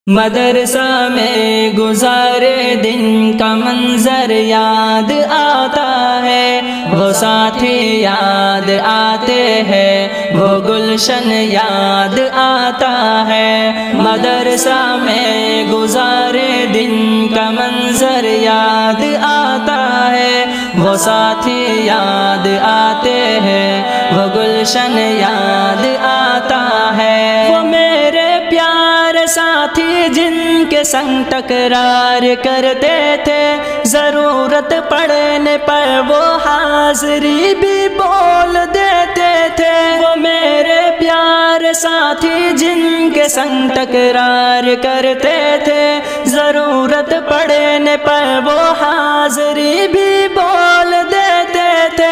مدرسہ میں گزارے دن کا منظر یاد آتا ہے، وہ ساتھی یاد آتے ہیں، وہ گلشن یاد آتا ہے۔ مدرسہ میں گزارے دن کا منظر یاد آتا ہے، وہ ساتھی یاد آتے ہیں، وہ گلشن یاد آتا ہے۔ وہ میرے پیارے ساتھی جن کے سنگ ٹکرار کرتے تھے، ضرورت پڑنے پر وہ حاضری بھی بول دیتے تھے۔ وہ میرے پیارے ساتھی جن کے سنگ ٹکرار کرتے تھے، ضرورت پڑنے پر وہ حاضری بھی بول دیتے تھے۔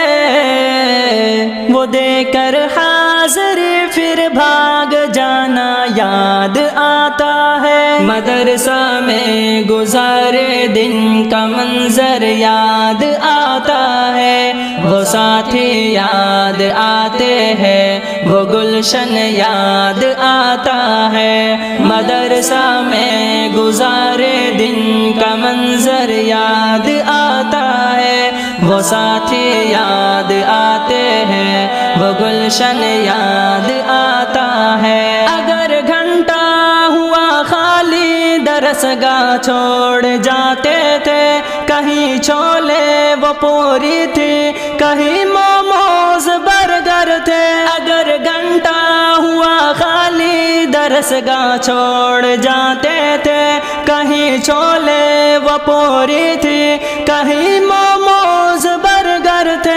وہ دے کر حاضری پھر بھاگ جانا یاد آتا ہے۔ مدرسہ میں گزارے دن کا منظر یاد آتا ہے، وہ ساتھی یاد آتے ہیں، وہ گلشن یاد آتا ہے۔ مدرسہ میں گزارے دن کا منظر یاد آتا ہے، وہ ساتھی یاد آتے ہیں، وہ گلشن یاد آتا ہے۔ اگر گھنٹہ ہوا خالی درس گاہ چھوڑ جاتے تھے، کہیں چھولے وہ پوری تھی، کہیں موموز برگر تھے۔ اگر گھنٹہ ہوا خالی درس گاہ چھوڑ جاتے تھے، کہیں چھولے وہ پوری تھی، کہیں موموز برگر تھے۔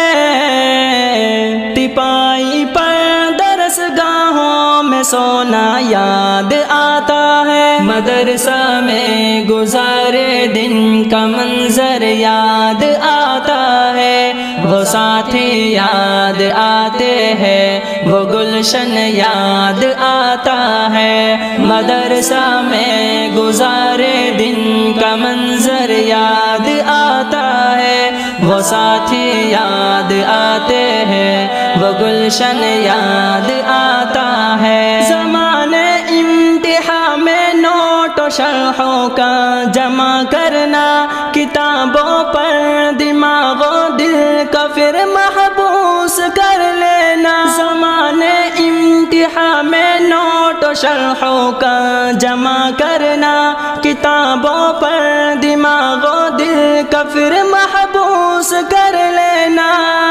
ٹپائی پر درس گاہوں میں سونا یاد آتا ہے۔ مدرسہ میں گزارے دن کا منظر یاد آتا ہے، وہ ساتھی یاد آتے ہیں، وہ گلشن یاد آتا ہے۔ مدرسہ میں گزارے دن کا منظر یاد آتا ہے، وہ ساتھی یاد آتے ہیں، وہ گلشن یاد آتا ہے۔ زمانے امتحان میں نوٹ و شرحوں کا جمع کرنا، کتابوں پر دماغ و دل کا پھر محبوس کر لینا۔ زمانے امتحان میں نوٹ و شرحوں کا جمع کرنا، کتابوں پر دماغ و دل کا پھر محبوس کر لینا۔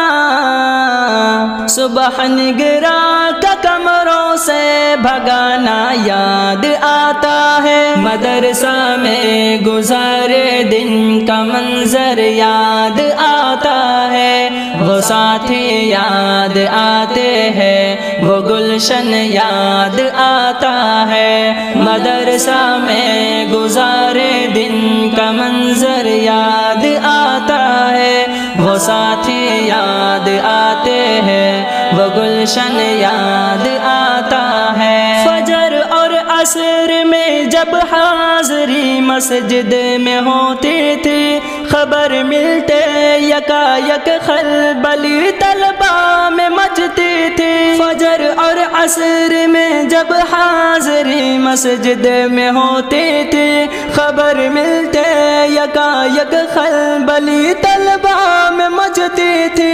صبح نگرا کا کمروں سے بھگانا یاد آتا ہے۔ مدرسہ میں گزارے دن کا منظر یاد آتا ہے، وہ ساتھی یاد آتے ہیں، وہ گلشن یاد آتا ہے۔ مدرسہ میں گزارے دن کا منظر یاد آتا ہے، وہ ساتھی یاد آتے ہیں، وہ گلشن یاد آتا ہے۔ فجر اور عصر میں جب حاضری مسجد میں ہوتی تھی، خبر ملتے یکا یک خلبلی طلبہ میں مچتی تھی۔ فجر اور عصر میں جب حاضری مسجد میں ہوتی تھی، خبر ملتے یکا یک خلبلی طلبہ میں مچتی تھی۔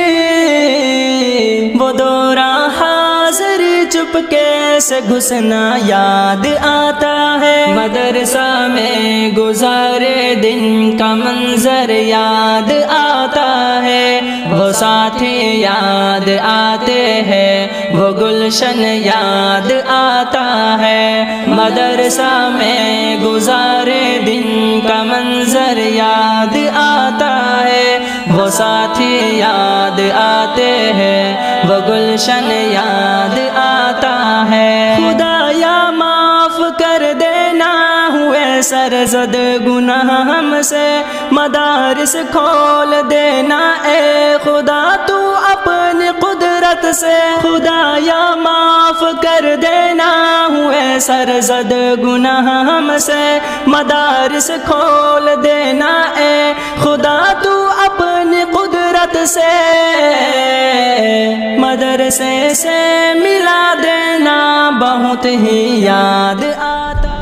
وہ دوران حاضری چپکے سے گھسنا یاد آتا ہے۔ مدرسہ میں گزارے دن کا منظر یاد آتا ہے، وہ ساتھی یاد آتے ہیں، وہ گلشن یاد آتا ہے۔ مدرسہ میں گزارے دن کا منظر یاد آتا ہے، وہ ساتھی یاد آتے ہیں، وہ گلشن یاد آتا ہے۔ خدایا معاف کر دینا ہوئے سرزد گناہ ہم سے، مدارس کھول دینا اے خدا تو اپنی قدرت سے۔ خدایا معاف کر دینا ہوئے سرزد گناہ ہم سے، مدارس کھول دینا اے خدا تو اپنی قدرت سے۔ مدرسے سے ملا دینا بہت ہی یاد آتا۔